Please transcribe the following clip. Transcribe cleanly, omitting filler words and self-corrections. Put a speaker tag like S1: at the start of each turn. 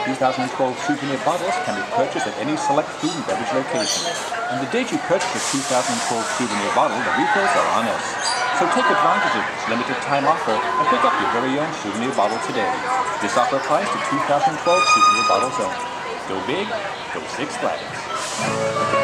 S1: 2012 souvenir bottles can be purchased at any select food and beverage location. And the date you purchase a 2012 souvenir bottle, the refills are on us. So take advantage of this limited time offer and pick up your very own souvenir bottle today. This offer applies to 2012 souvenir bottles only. Go big, go Six Flags.